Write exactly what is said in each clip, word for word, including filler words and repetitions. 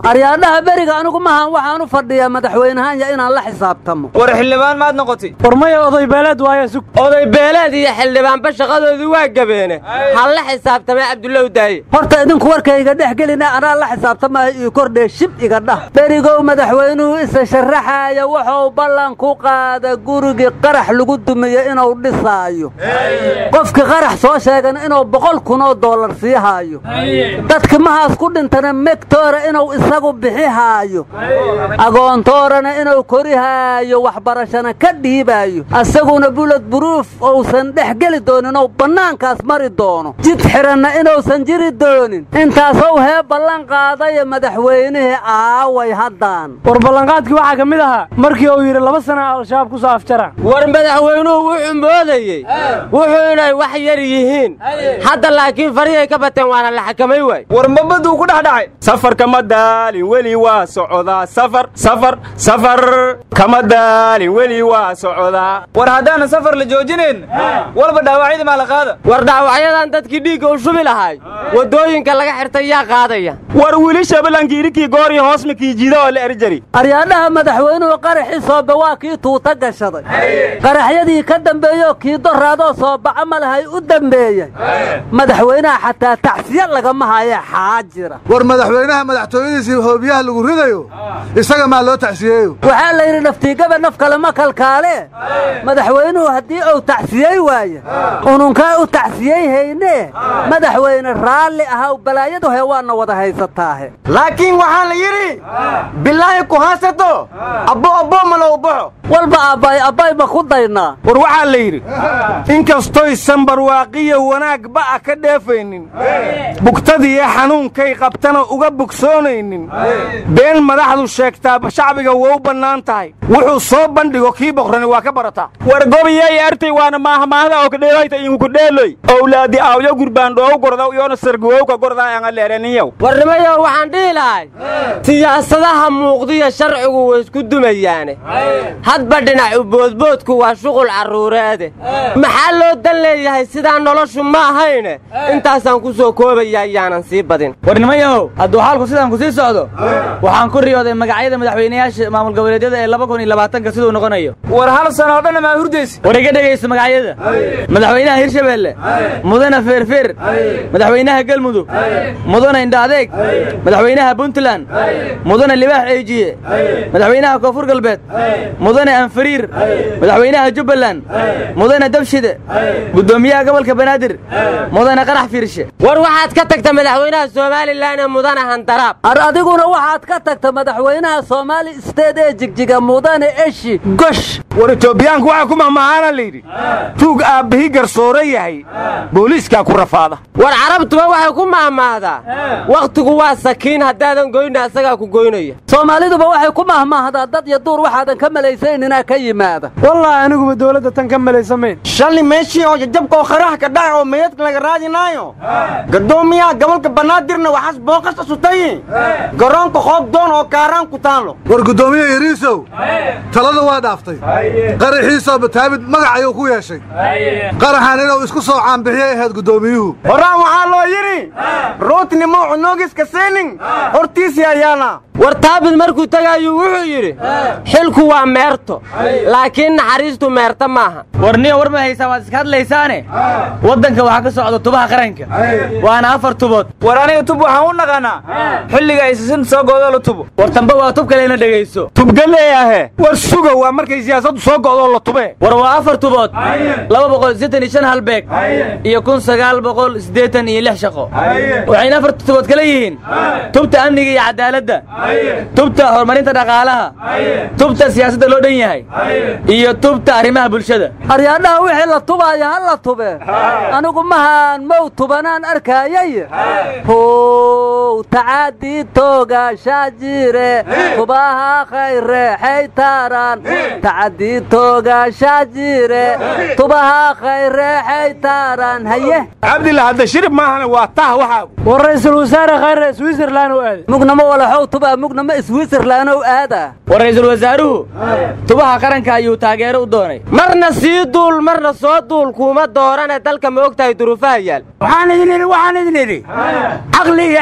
aryaadaha beriga anigu maahan waxaanu fadhiyaa madaxweynahan ya inaan la xisaabtamo war xildhibaan maad noqotay warmaya oday beeleed waaye sug oday beeleed iyo xildhibaanba shaqadoodii waa gabeene hal la xisaabtamay Cabdullaahi Daaye horta idinku warkayga dhexgelina anaa la xisaabtamay iyo kordhe shib iga dhah berigow madaxweynuhu isa sharaxaya wuxuu ballan ku qaada gurigi qarax lagu dumiyo inuu dhisaayo qofki qarax soo sheegan inuu boqol kun oo dollar siihayo dadka mahaas ku dhintana megtoora inuu isagu bixihaayo agoontoorana inuu korihaayo waxbarashana ka dhiibayo asaguna bulad buruuf uusan dhexgeli doonin oo bannaankaas mari doono jid xiranna inuusan jiri doonin intaasoo hee ballan qaadaya madaxweynihii aaway haddaan war ballanqaadkii waxaa ka mid ahaa markii uu yidhi laba sana al-shabaab ku soo afjara war madaxweynuhu wuxuu moodayey wuxuu inay wax yar yihiin hadda laakiin farihii ka bateen waana la xakamay waay war mabaduu ku dhex dhacay safarka ma daalin weli waa socdaa safar safar safar kama daalin weli waa socdaa war haddaan safar la joojinayn walba dhaawacyada ma la qaada war dhaawacyadan dadkii dhiigga u shubi lahaay wadooyinka laga xirtay yaa qaadaya war wili shabalangiirikii goor iyo hoos mikii jiida oo la erjari aryaadaha madaxweynuhu qaraxii sooba waa kii tuuta gashaday qaraxyadii ka dambeeyoo kii doraadoo soobaca ma lahay u dambeeyey madaxweynaha xataa tacsiya lagama haya xaajira war madaxweynaha madaxtooyadiisii hoobiyaha lagu ridayo isaga maa loo tacsiyeeyo waxaa la yidhi naftiigaba naf kale ma kalkaale madaxweynuhu haddii uu tacsiyey waaye ununkaa u tacsiyey hayne madaxweyne raalli ahaw balaayadu hee waana wada haysataahe laakiin waxaa la yidhi bilaahi ku haasato abbo abbo malow baxo walba aabbaay abbay ma ku daynaa war waxaa la yidhi inkastoysan barwaaqiyo wanaag ba'a ka dheefaynin bugtadiiyo xanuunkay qabtana uga bogsoonaynin been madaxdu sheegtaa shacbiga waa u bannaan tahay wuxuu soo bandhigo kii boqrani waa ka barataa war gobiyay artay waana maahmaahda oo kadheelayta inku kudheeloy owlaadi aawyo gurbaandhoow gorda yoona sargowowka gorda aan leeraniyow warnimayo waxaan dhihi lahay siyaasadaha muuqdiya sharcigu way isku dumayaane hadba dhinac u boodboodku waa shuqul carruureede maxaa loo dan leeyahay sidaa noloshu ma ahayne intaasaan ku soo koobaya ayaanan sii badin warnimayow hadduu xaalku sidaan ku sii socdo waxaan ku riyooday magacyada madaxweynayaasha maamul goboleedyada ee laba kun iyo labaatanka siduu noqonayo war hal sano oo dhan ma hurdaysi war iga dhageyso magacyada madaxweynaha Hirshabeelle mudane feerfeer madaxweynaha Galmudug mudane Indha Adeeg madaxweynaha Puntland mudane Libaax Eejiye madaxweynaha Koonfur Galbeed mudane Anfariir madaxweynaha Jubbaland mudane Dabshide gudoomiyaha gobolka Banaadir mudane Qarax Fiirshe war waxaad ka tagtay madaxweynaha Soomaaliland mudane Handaraab ar adiguna waxaad ka tagtay madaxweynaha Soomaali State ee Jigjiga mudane Eshi gosh war Itoobiyaanku waxa ku mahmaana leeydi tuug aabbihi garsooray yahay booliiska ku rafaada war carabtuba waxay ku mahmaadaa waqtigu waa sakiin hadaadan goyna asaga ku goynaya Soomaaliduba waxay ku mahmaahdaa dad iyo duur waxaadan ka malaysayn inaa ka yimaada wallahi anigu dawladda tan ka malaysameen shalli meeshii oo jabka qarax ka dhaco meedka laga raadinayo gadoomiyaha gobolka Banaadirna waxaas booqas sutay garoonka qoob doon oo kaaraan ku taalo war gudoomiyaha Yariisow talada waa dhaaftay qaraxiisa bataabid magac ayuu ku yeeshay qaraxan inuu isku soo caan bixiyay ahayd gudoomiyuhu horaan waxaa loo yiri rootni ma cunoogis ka seenin hortiisi ayaana war taabid markuu tagaayo wuxuu yiri xilku waa meerto laakiin naxariistu meerta maaha warniyo war ma haysaa waad iska hadlaysaane wadanka waxa ka socdo tubaha qaranka waana afar tubood war aniga tub waxaan u naqanaa xilliga ay sisin soo go'do la tubo war tamba waa tub kale ina dhageyso tub galeeyahay war suga waa markay siyaasadu soo go'do la tube war waa afar tubood laba boqol siddeetan iyo shan halbeeg iyo kun sagaal boqol siddeetan iyo lix shaqo waxayna afar tubood kala yihiin tubta amniga iyo cadaaladda tubta horumarinta dhaqaalaha tubta siyaasadda loo dhan yahay iyo tubta arrimaha bulshada aryaadaha wixii la tubaya hal la tube anigu mahaan mow tubanaan arkayay how tacaadi tooga shaajire tubaha khayre xaytaran tacaadi tooga shaajire tubaha khayre xaytaran haye abdillah hada shirib maahan waa tah waxa war ra'iisul wasaare khayre Switzerland oo aad mugnama wala xoog tuba mugnama Switzerland oo aada war ra'iisul wasaaruhu tubaha qaranka ayuu taageero u doonay marna sii duul marna soo duul kuma doorane dalka ma ogtahay duruufaha yaal waxaan idin waxaan idin aqliga cilmiga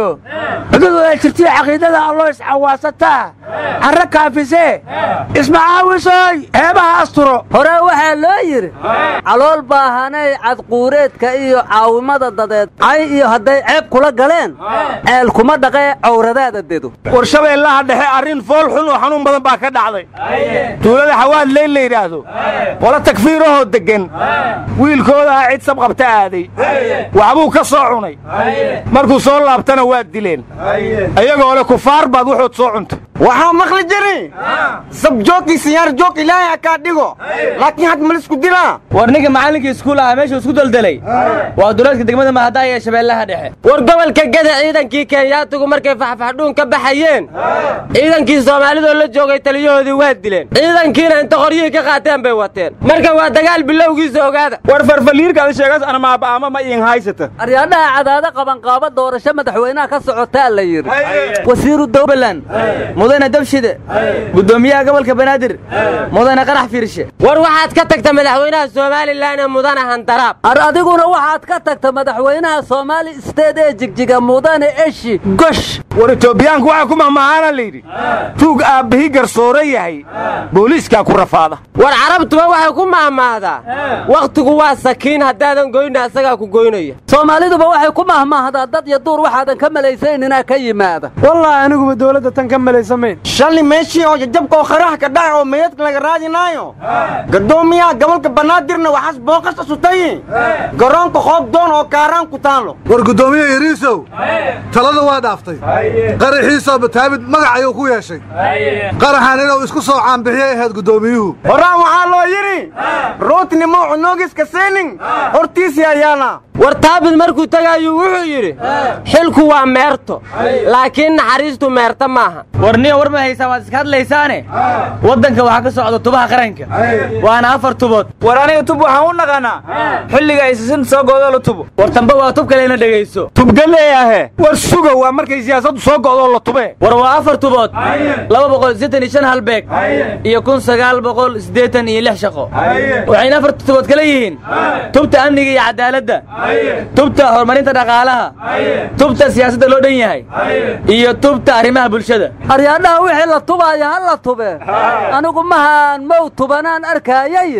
cilmiyo cudud wada jirtiyo caqiidada alloo iscawaasataa carra kaafisee ismacaawisoy heebaha asturo hore waxaa loo yidhi calool baahanay cadquureedka iyo caawimada dadeed cay iyo hadday ceeb kula galeen ceel kuma dhaqee cawradaada dedo war shabeellaha dhexe arrin fool xun oo xanuun badan baa ka dhacday tuulada xawaad leyn la yidhaahdo qola takfiirahoo deggan wiilkoodaha cid sab qabta aaday waxbuu ka soo cunay markuu soo laabtana waa dileen ayagoo le kufaar baad wuxuud soo cuntay waxaa maqli jiri sabjoogii siyaar joog ilaahay akaa dhigo laakiin had malisku dilaa war ninka macallinkii iskuul ahaa meeshuu isku daldelay waa duleedka degmada mahadaaya ee shabeellaha dhexe war gobolka gada ciidankii kenyaatigu markay faxfaxdhuun ka baxayeen ciidankii soomaalidoo la joogay taliyahoodii waa dileen ciidankiina inta qoryihii ka qaateen bay wateen marka waa dagaal bilowgiisa ogaada war farfaliirkaada sheegas anamaabaama ma iin haysata aryaadhaha cadaado qabanqaabo doorasho madaxweynaha ka socotaa la yidhi wasiiru dowbaland mudane dabshide gudoomiyaha gobolka banaadir mudane qarax fiirshe war waxaad ka tagta madaxweynaha somalilan ee mudane handaraab ar adiguna waxaad ka tagta madaxweynaha soomaali state ee jigjiga mudane eshi gosh war etoobiyaanku waxaa ku mahmahaana layidhi tuug aabbihii garsoore yahay booliiskaa ku rafaada war carabtuba waxay ku mahmaahdaa wakhtigu waa sakiin haddaadan goyna asagaa ku goynaya soomaaliduba waxay ku mahmaahdaa dad iyo duur waxaadan ka malaysayninaa ka yimaada wallaahi aniguba dawladda tan ka malaysamayn shalli meeshii oo jajabka oo kharax ka dhaca oo meydadka laga raadinaayo gadoomiyaha gobolka banaadirna waxaas booqasta sutay garoonka qoob doon oo kaaraan ku taalo war gudoomiye yariisow talada waa dhaaftay qaraxiisoo bataabid magac ayuu ku yeeshay qaraxan inuu isku soo caanbixiyay ahayd gudoomiyuhu horaan waxaa loo yidhi ruutnimo cunoogiska seenin hortiisii ayaana war taabid markuu tagaayuu wuxuu yidhi xilku waa meerto laakiin naxariistu meerta maaha war niyo war ma haysaan waad iska hadlaysaane waddanka waxaa ka socda tubaha qaranka waana afar tubood war aniga tub waxaan u naqaanaa xilliga ay sisinta soo go'doo la tubo war tamba waa tub kalena dhegayso tubgaleeyahe war suga waa markay siyaasaddu soo go'doo la tube war waa afar tubood laba boqol siddeetan iyo shan halbeeg iyo kun sagaal boqol siddeetan iyo lix shaqo waxayna afar tubood kala yihiin tubta amniga iyo cadaaladda tubta horumarinta dhaqaalaha tubta siyaasadda loo dhan yahay iyo tubta arrimaha bulshada aryaadhaha wixii la tubaaya ha la tube anigu mahaan mow tubanaan arkaayay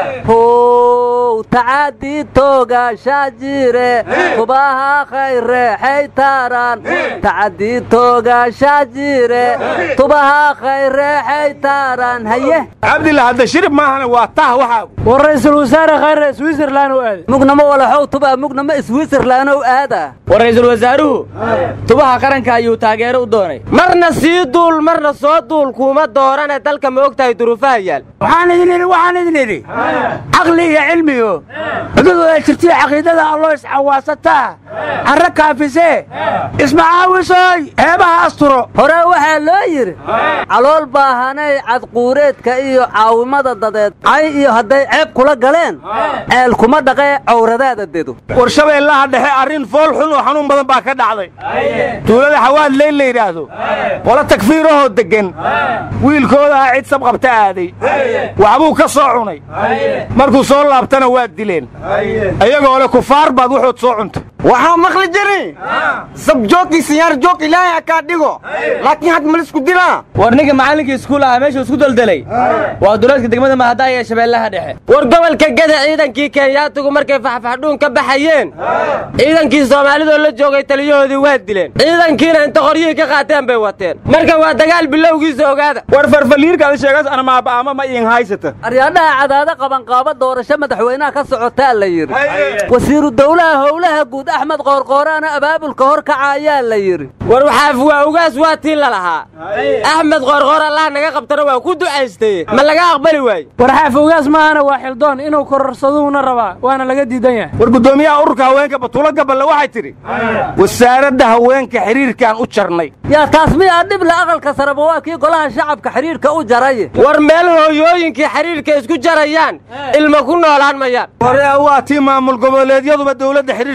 how tacaadii toogaashaa jire tubaha khayre xaytaaraan tacadii toogaashaa jire tubaha khayre xaytaaraan haye cabdillah hadda shirib maahane waa tah waxaa war ra'iisul wasaare khayre switzerland u aaday mugnamo walaxow tubaa mugnamo switzerland u aadaa war ra'iisul wasaaruhu tubaha qaranka ayuu taageero u doonay marna sii duul marna soo duul kuuma doorane dalka ma og tahay duruufaha yaal waxaan idin idhi waxaan idin idhi caqli iyo cilmiyo cudud wada jirtiyo caqiidada alloo iscawaasataa carra kaafisee ismacaawisoy heebaha asturo hore waxaa loo yidhi calool baahanay cadquureedka iyo caawimada dadeed cay iyo hadday ceeb kula galeen ceel kuma dhaqee cawradaada dedo war shabeellaha dhexe arrin fool xun oo xanuun badan baa ka dhacday tuulada xawaad leyn la yidhaahdo qola takfiirahoo deggan wiilkoodaha cid sab qabta aaday waxbuu ka soo cunay markuu soo laabtana waa dileen ayagoo le kufaar baad wuxuud soo cuntay waxaa maqli jiri sabjoogii siyaar joog ilaahay akaa dhigo laakiin had malisku dilaa war ninka macallinkii iskuul ahaa meeshuu isku daldelay waa duleedka degmada mahadaaya ee shabeellaha dhexe war gobolka gada ciidankii kenyaatigu markay faxfaxdhuun ka baxayeen ciidankii soomaalidoo la joogay taliyahoodii waa dileen ciidankiina inta qoryihii ka qaateen bay wateen marka waa dagaal bilowgiisa ogaada war farfaliirkaada sheegas anamaabaama ma iin haysata aryaadhaha cadaado qabanqaabo doorasho madaxweynaha ka socotaa la yidhi wasiiru dowlaha howlaha guud axmed qoorqooraana abaabulka hor kaca ayaa la yidhi war waxaaf waa ugaas waa tii la lahaa axmed qoorqoor allah naga qabtana waa ku ducaystaye ma laga aqbali waaye war xaaf ugaas maahana waa xildoon inuu kororsaduuna rabaa waana laga diidan yahay war gudoomiyaha ururka haweenka batuulo gaballe waxay tidhi wasaaradda haweenka xiriirkaan u jarnay yaa taas miyaa dhib le aqalka sareba waa kii golaha shacabka xiriirka u jaray war meel hooyooyinkii xiriirka isku jarayaan ilma ku noolaan mayaan war waa tii maamul goboleedyaduba dawladda xiriirka u jaray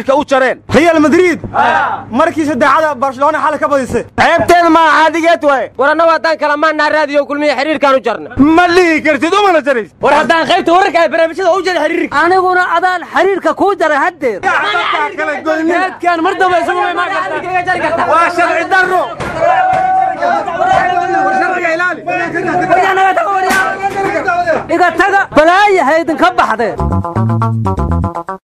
badsadeen real madrid markii saddexda barcelona xal ka badisay ceebteeda ma caadigeed way warana waadaan kala maana raadiyo kulmiye xiriirkan u jarna ma lihi kartid uma la jarays war haddaan qaybta wararka ay barnaamijyada u jaray xiriirka aniguna adaan xiriirka kuu jaray haddeer kan mar dambe isugu imaan kartaa waa sharci darro dhiga taga balaayaha idinka baxdeen